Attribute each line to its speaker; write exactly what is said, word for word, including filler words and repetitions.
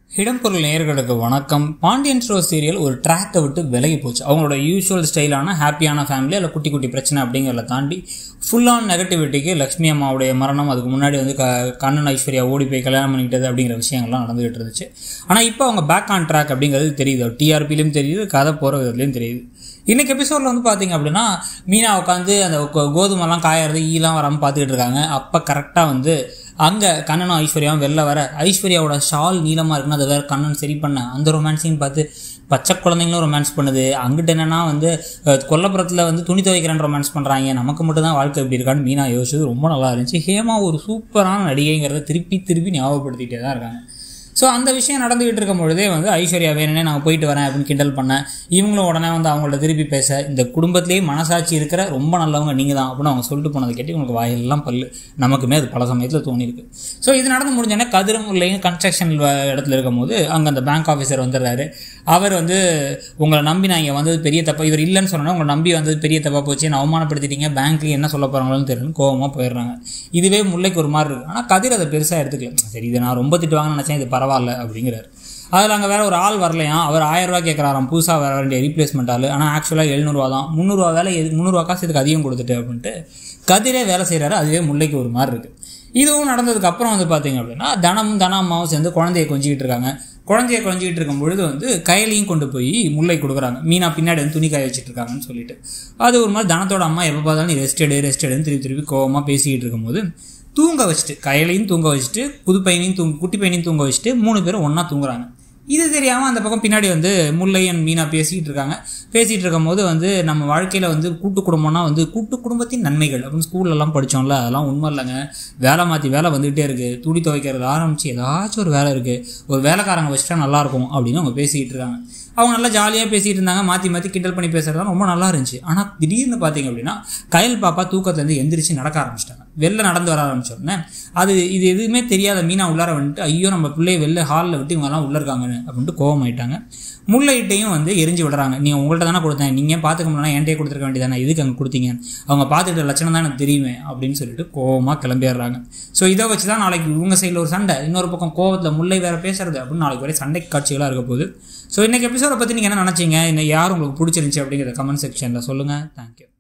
Speaker 1: இடம்பொருள் நேயர்களுக்கு வணக்கம். பாண்டியன் ஸ்டோர் சீரியல் ஒரு ட்ராக்கை விட்டு விலகி போச்சு. அவங்களோட யூஸ்வல் ஸ்டைலான ஹாப்பியான ஃபேமிலி அதில் குட்டி குட்டி பிரச்சனை அப்படிங்கிறத தாண்டி ஃபுல் ஆன் நெகட்டிவிட்டிக்கு லக்ஷ்மி அம்மாவுடைய மரணம், அதுக்கு முன்னாடி வந்து க கண்ணன் ஐஸ்வர்யா ஓடி போய் கல்யாணம் பண்ணிக்கிட்டது அப்படிங்கிற விஷயங்கள்லாம் நடந்துகிட்டு இருந்துச்சு. ஆனால் இப்போ அவங்க பேக் ஆன் ட்ராக் அப்படிங்கிறது தெரியுது. டிஆர்பிலையும் தெரியுது, கதை போகிற விதத்துலையும் தெரியுது. இன்றைக்கி எபிசோடில் வந்து பார்த்தீங்க அப்படின்னா மீனா உட்காந்து அந்த கோதுமெல்லாம் காயறது ஈலாம் வராமல் பார்த்துக்கிட்டு இருக்காங்க. அப்போ கரெக்டாக வந்து அங்கே கண்ணனும் ஐஸ்வர்யாவும் வெளில வர, ஐஸ்வர்யாவோட ஷால் நீளமாக இருக்குன்னு அதை வேறு கண்ணன் சரி பண்ண, அந்த ரொமான்ஸையும் பார்த்து பச்சை குழந்தைங்களும் ரொமான்ஸ் பண்ணுது. அங்கிட்ட என்னென்னா வந்து கொல்லப்புறத்தில் வந்து துணி துவைக்கிறேன்னு ரொமான்ஸ் பண்ணுறாங்க. நமக்கு மட்டும் தான் வாழ்க்கை எப்படி இருக்கான்னு மீனா யோசிச்சது ரொம்ப நல்லா இருந்துச்சு. ஹேமா ஒரு சூப்பரான நடிகைங்கிறத திருப்பி திருப்பி ஞாபகப்படுத்திகிட்டே தான் இருக்காங்க. ஸோ அந்த விஷயம் நடந்துகிட்டு இருக்கும் பொழுதே வந்து ஐஸ்வர்யா வேணுனே நான் போயிட்டு வரேன் அப்படின்னு கிண்டல் பண்ணேன். இவங்களும் உடனே வந்து அவங்கள்ட்ட திருப்பி பேச, இந்த குடும்பத்திலேயே மனசாட்சி இருக்கிற ரொம்ப நல்லவங்க நீங்கள் தான் அப்படின்னு அவங்க சொல்லிட்டு போனதை கேட்டு உங்களுக்கு வாயெல்லாம் பல்லு நமக்குமே அது பல சமயத்தில் தோணிருக்கு. ஸோ இது நடந்து முடிஞ்சோடனே கதிரும் இல்லையும் கன்ஸ்ட்ரக்ஷன் இடத்துல இருக்கும் போது அங்கே அந்த பேங்க் ஆஃபீஸர் வந்துடுறாரு. அவர் வந்து உங்களை நம்பி நான் இங்கே வந்தது பெரிய தப்பா, இவர் இல்லைன்னு சொன்னோன்னா உங்களை நம்பி வந்தது பெரிய தப்பாக போச்சு, நான் அவமானப்படுத்திட்டீங்க, பேங்க்லேயும் என்ன சொல்ல போகிறாங்களோன்னு தெரியல, கோவமாக போயிடுறாங்க. இதுவே முல்லைக்கு ஒரு மாதிரி இருக்குது. ஆனால் கதிர் அதை பெருசாக எடுத்துக்கலாம். சரி, இதை நான் ரொம்ப திட்டுவாங்கன்னு நினச்சேன், இது பரவாயில்ல அப்படிங்கிறார். அதில் அங்கே வேறு ஒரு ஆள் வரலையா, அவர் ஆயிரம் ரூபா கேட்குறாராம் புதுசாக வர வேண்டிய ரீப்ளேஸ்மெண்ட் ஆள். ஆனால் ஆக்சுவலாக எழுநூறுவா தான், முந்நூறுவா வேலை எது முந்நூறுவா காசு இதுக்கு அதிகம் கொடுத்துட்டு அப்படின்ட்டு கதிரே வேலை செய்கிறாரு. அதுவே முல்லைக்கு ஒரு மாதிரி இருக்குது. இதுவும் நடந்ததுக்கு அப்புறம் வந்து பார்த்தீங்க அப்படின்னா தனமும் தன அம்மாவும் சேர்ந்து குழந்தைய கொஞ்சிக்கிட்டு இருக்காங்க. குழந்தைய கொஞ்சிக்கிட்டு இருக்கும் பொழுது வந்து கையிலையும் கொண்டு போய் முல்லை கொடுக்குறாங்க. மீனா பின்னாடி வந்து துணி காய வச்சுட்டு இருக்காங்கன்னு சொல்லிட்டு அது ஒரு மாதிரி தனத்தோட அம்மா எப்போ பார்த்தாலும் நீ ரெஸ்டடு ரெஸ்டடுன்னு திருப்பி திருப்பி கோவமாக பேசிக்கிட்டு இருக்கும்போது தூங்க வச்சுட்டு கையிலையும் தூங்க வச்சுட்டு புது பையனையும் தூங்க குட்டி பையனையும் தூங்க வச்சுட்டு மூணு பேரும் ஒன்றா தூங்குறாங்க. இது தெரியாமல் அந்த பக்கம் பின்னாடி வந்து முல்லை அண்ட் மீனா பேசிக்கிட்டு இருக்காங்க. பேசிகிட்டு இருக்கும் போது வந்து நம்ம வாழ்க்கையில் வந்து கூட்டு குடும்பம்னா வந்து கூட்டு குடும்பத்தின் நன்மைகள் அப்படின்னு ஸ்கூல்லலாம் படித்தோம்ல, அதெல்லாம் உண்மை இல்லைங்க. வேலை மாற்றி வேலை வந்துகிட்டே இருக்குது. துணி துவைக்கிறது ஆரம்பித்து ஏதாச்சும் ஒரு வேலை இருக்குது, ஒரு வேலைக்காரங்க வச்சுட்டா நல்லாயிருக்கும் அப்படின்னு அவங்க பேசிக்கிட்டு இருக்காங்க. அவங்க நல்லா ஜாலியாக பேசிகிட்டு இருந்தாங்க, மாற்றி மாற்றி கிண்டல் பண்ணி பேசுகிறதுலாம் ரொம்ப நல்லா இருந்துச்சு. ஆனால் திடீர்னு பார்த்தீங்க அப்படின்னா கயல் பாப்பா தூக்கத்துலேருந்து எந்திரிச்சு நடக்க ஆரம்பிச்சிட்டாங்க. வெளில நடந்து வர ஆரம்பிச்சோடனே அது இது எதுவுமே தெரியாத மீனா உள்ளார வந்துட்டு ஐயோ நம்ம பிள்ளைய வெளில ஹாலில் விட்டு இவங்கெல்லாம் உள்ளே இருக்காங்கன்னு அப்படின்ட்டு கோவமாயிட்டாங்க. முல்லைட்டையும் வந்து எரிஞ்சு விடுறாங்க. நீங்கள் உங்கள்கிட்ட தானே கொடுத்தேன், நீங்கள் பார்த்துக்க முடியல என்கிட்டே கொடுத்துருக்க வேண்டியதானே, எதுக்கு அங்கே கொடுத்தீங்க, அவங்க பார்த்துக்கிட்ட லட்சணம் தான் எனக்கு தெரியுமே அப்படின்னு சொல்லிட்டு கோவமாக கிளம்பிடுறாங்க. ஸோ இதை வச்சு தான் நாளைக்கு இவங்க சைடில் ஒரு சண்டை, இன்னொரு பக்கம் கோவத்தில் முல்லை வேறு பேசுறது அப்படின்னு நாளைக்கு வரை சண்டை காட்சிகளாக இருக்க போகுது. ஸோ இன்றைக்கி எபிசோடை பற்றி நீங்கள் என்ன நினச்சிங்க, இன்னும் யார் உங்களுக்கு பிடிச்சிருந்துச்சி அப்படிங்கிற கமெண்ட் செக்ஷனில் சொல்லுங்கள். தேங்க்யூ.